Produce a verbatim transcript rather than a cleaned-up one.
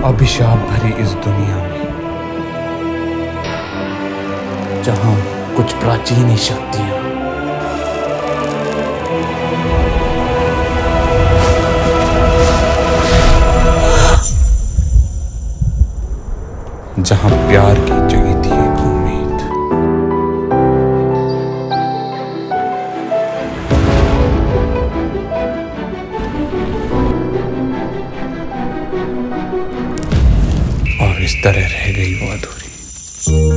अभिशाप भरी इस दुनिया में जहां कुछ प्राचीन ही शक्तियां जहां प्यार की जगह थी एक उम्मीद, और इस तरह रह गई वो अधूरी।